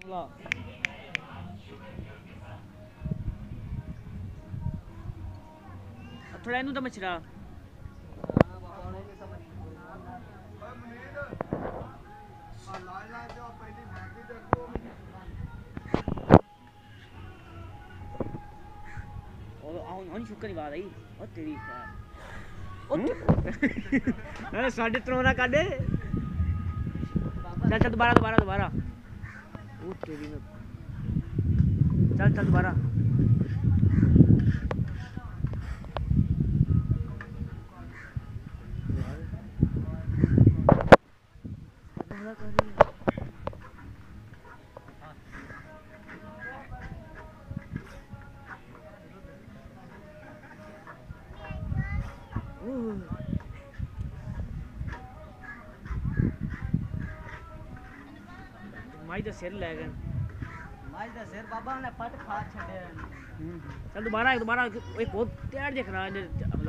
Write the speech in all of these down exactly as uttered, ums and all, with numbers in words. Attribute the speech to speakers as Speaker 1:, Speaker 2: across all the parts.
Speaker 1: थोड़ा इनू तो मछरा और शुक्र बात आई और तेरी अरे साढ़े त्रोना काटे चल चल दोबारा दोबारा दोबारा वो तेरी में चल चल दोबारा माई दा सिर ले गए माई दा सिर बाबा ने फट खा छड़े चल दोबारा एक दोबारा एक बहुत तैयार देख रहा है अबला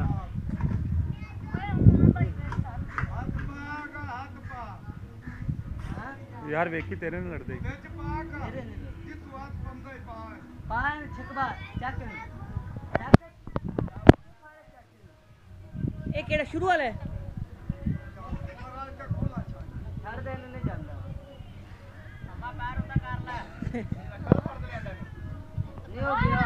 Speaker 2: यार वेखी तेरे ने लड़ दे
Speaker 1: पान छिकबा चक एक केड़ा शुरू वाला छड़ दे ले जांदा अम्मा पैर उंदा कर ले लियो गिरा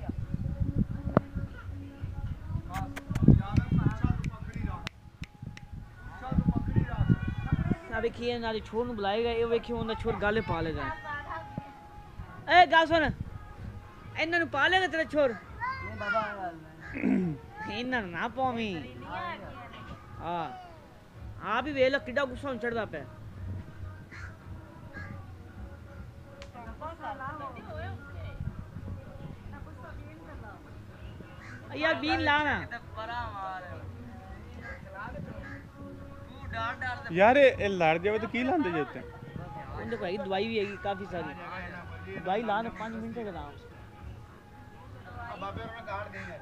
Speaker 1: ना देखिए ना छोर नु बुलाएगा ये देखिए उन्हें छोर गाले पा लेगा ए गा सुन इन्हां नु पा लेगा तेरा छोर नहीं बाबा इन्हां ना पावी हां आप ही वेला किड्डा गुस्सा चढ़दा पे यार बीन लाना
Speaker 2: यार ये लड़ जावे तो की लांदे जे उत्ते
Speaker 1: उनके भाई दवाई भी हैगी काफी सारी दवाई लाने पाँच मिनट के आराम से बाबे उन्होंने गाड़ देंगे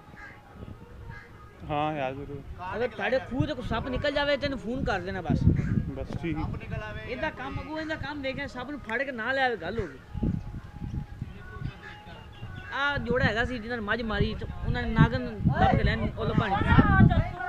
Speaker 2: हां यार जरूर
Speaker 1: अगर ताड़े खूह तो सप निकल जावे तेन फोन कर देना बस
Speaker 2: बस ठीक
Speaker 1: सप निकल आवे एदा काम अगू एदा काम देखे सप नु फड़ के ना ले आवे गल होगी आ जोड़ा हैगा सी जिन्हां मज मारी उन्हां ने नागन दब के लैन ओ लपानी